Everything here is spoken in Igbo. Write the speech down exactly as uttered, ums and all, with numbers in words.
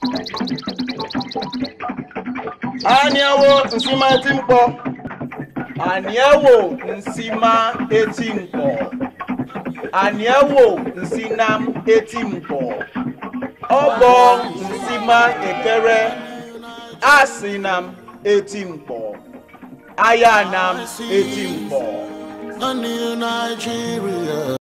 Aniawo Nsima etimpo. Aniawo Nsima etimpo. Aniawo Nsinam etimpo. Obong Nsima Ekere. Asinam etimpo. Ayanam etimpo.